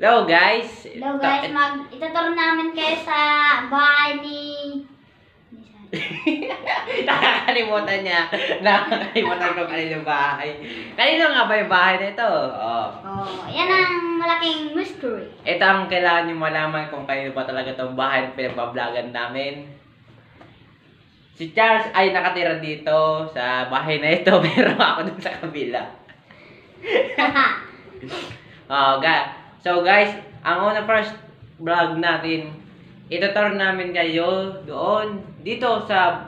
Hello guys! Hello guys, ituturo namin kayo sa bahay ni... Nakakalimutan niya. Nakakalimutan ko kanino bahay. Kanino nga ba yung bahay na ito? Yan ang malaking mystery. Ito ang kailangan nyo malaman kung kanino ba talaga itong bahay na pinagpablagan namin. Si Charles ay nakatira dito sa bahay na ito, pero ako dun sa kabila. So guys, ang una first vlog natin, ituturo namin kayo doon, dito sa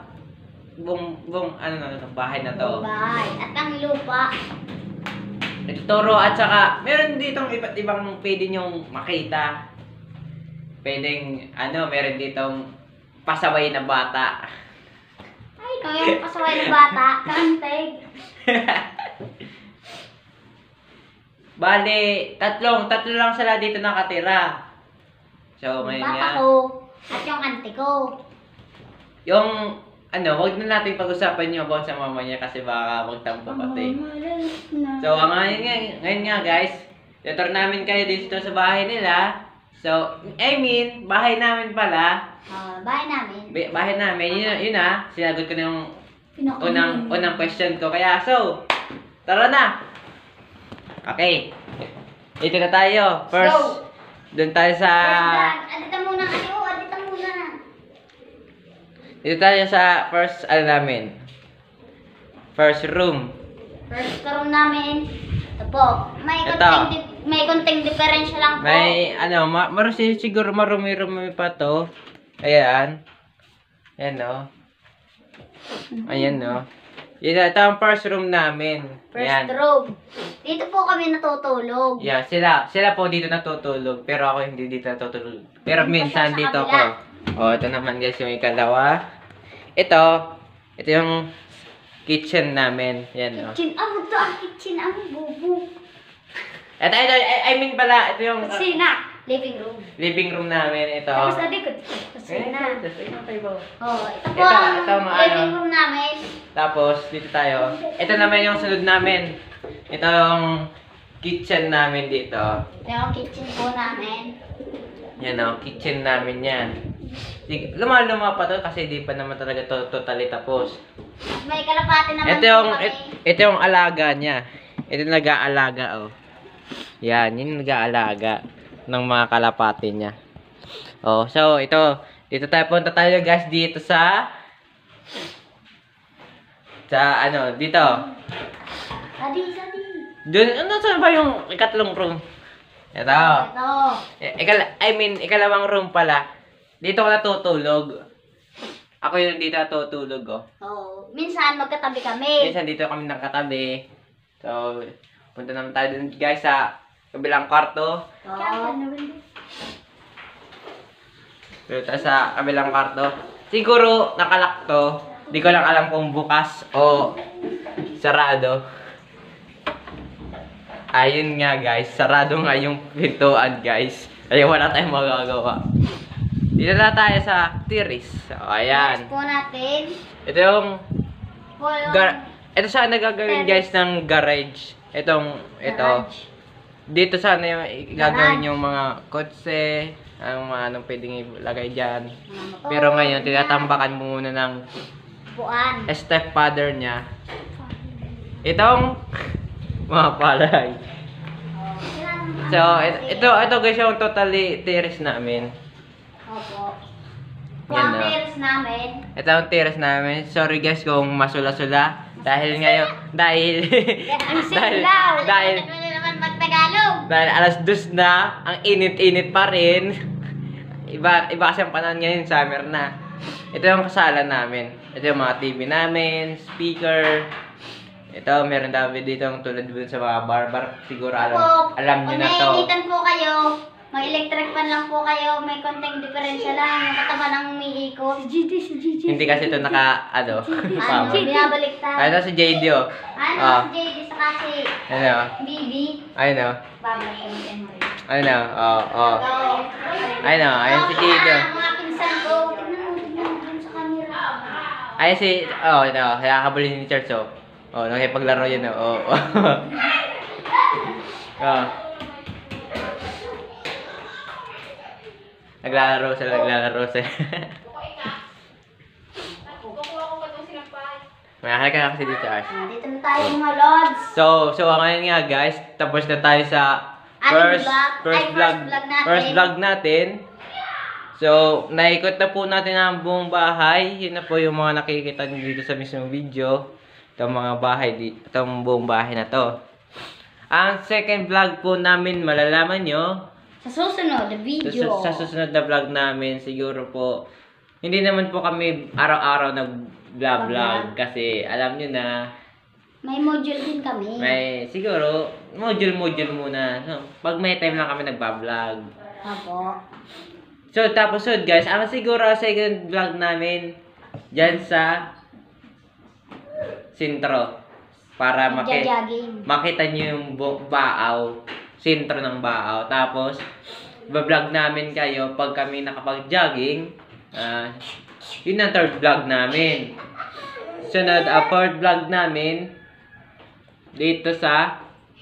bahay na to. Bahay at ang lupa. Ituturo at saka meron ditong iba't ibang pwede nyong makita. Pwedeng meron ditong pasaway na bata. Ay, kaya pasaway na bata, kanteg. Bale, tatlo lang sila dito nakatira. So, ngayon nga. Bata ko at yung auntie ko. Yung, wag na natin pag-usapan yung about sa mama niya kasi baka magtampo pati. So, ngayon nga guys, tutor namin kayo dito sa bahay nila. So, bahay namin pala. Bahay namin. Bahay namin, yun sinagot ko na yung unang question ko. Kaya, so, tara na! Okay. Dito na tayo. First, doon tayo sa... Adita muna kayo. Adita muna. Dito tayo sa first, namin. First room. First room namin. Ito po. May konting diferensya lang po. May, siguro marumi-rumi pa to. Ayan. Ayan, no. Ayan, no. Ito ang first room namin. First room. Dito po kami natutulog. Yeah, sila po dito natutulog. Pero ako hindi dito natutulog. Pero minsan dito ako. Ito naman guys yung ikalawa. Ito yung kitchen namin. Yan, kitchen. Ito ang kitchen. Ang bubu. Ito yung... Kusina. Living room. Living room namin. Ito. Tapos adik, kusina. Ito po Ito ang living room namin. Tapos, dito tayo. Ito naman yung sunod namin. Ito yung kitchen namin dito. Ito yung kitchen po namin. Yan o, kitchen namin yan. Luma-luma pa to kasi di pa naman talaga to totally tapos. May kalapati naman ito yung alaga niya. Ito yung nag-aalaga, oh. Yan, yun yung nag-aalaga ng mga kalapati niya. So dito punta tayo guys dito sa dito. Adi. Doon, saan ba yung ikatlong room? Ito. Ikalawang room pala. Dito ako natutulog. Ako yung dito natutulog, oh. Minsan magkatabi kami. Minsan dito kami nakatabi. So, punta naman tayo dun guys sa kabilang kwarto. Dito sa kabilang kwarto. Siguro nakalak to. Di ko lang alam kung bukas o sarado. Ayun nga guys, sarado nga yung pintuan guys. Ay wala tayong magagawa. Dito na tayo sa terrace. So, ayan. Next po natin. Ito yung ito sana gagawin guys ng garage. Ito. Dito sana yung gagawin yung mga kotse, anong pwedeng ilagay dyan. Pero ngayon, tinatambakan muna ng stepfather niya. Itong mga palay. So, ito guys yung totally terrace namin. Opo. Yan, Ang terrace namin. Ito ang terrace namin. Sorry guys kung masula-sula. Dahil dahil Magtagalog. Dahil alas 2 na, ang init-init pa rin. Iba kasi ang panahon ngayon, summer na. Ito yung kasalan namin. Ito yung mga TV namin, speaker. Ito, meron dami dito tulad dun sa mga barbar. Siguro alam nyo na to. Kung naiinitan po kayo, mag-electric fan lang po kayo, may konting diferensya lang. Yung kataba ng umiikot. Si GD. Hindi kasi ito Binabaliktad. Ito si JD, oh. Si JD sa kasi. BB. Ayun, oh. Babaliktad mo rin. Ayun, oh. Ayun, oh. Ayun si JD, oh. Mga pinsan ko. Tignan mo sa camera. Ayun si, ito. Kaya kabulin ni Charles, oh. Nakipaglaro yun, oh. Naglalaro sila. May halika kasi dito, Ash. Dito na tayo mga lods. So ngayon nga guys, tapos na tayo sa first vlog natin. So, naikot na po natin ang buong bahay. Yun na po yung mga nakikita niyo dito sa mismong video. Itong mga bahay dito, itong buong bahay na to. Ang second vlog po namin, malalaman nyo Sa susunod na video. sa susunod na vlog namin, siguro po, hindi naman po kami araw-araw nag-vlog kasi alam nyo na May module din kami. siguro, module muna. No? Pag may time lang kami nagbablog. Apo. So, tapos guys, ang siguro second vlog namin dyan sa sintro. Para Nagja-jogging. makita nyo yung baaw, sintro ng baaw. Tapos, bablog namin kayo pag kami nakapag-jogging. Yun ang third vlog namin. Sunod, fourth vlog namin dito sa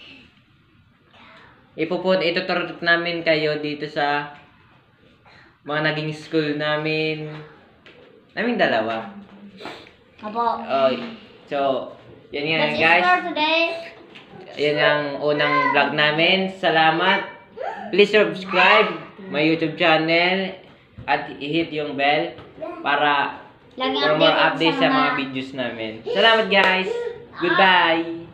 ituturo namin kayo dito sa mga naging school namin dalawa. Apo. So, yan nga That's it guys. for today. Yan ang unang vlog namin. Salamat. Please subscribe my YouTube channel at i-hit yung bell para Lagi for more updated updates sa mga videos namin. Salamat guys. Goodbye.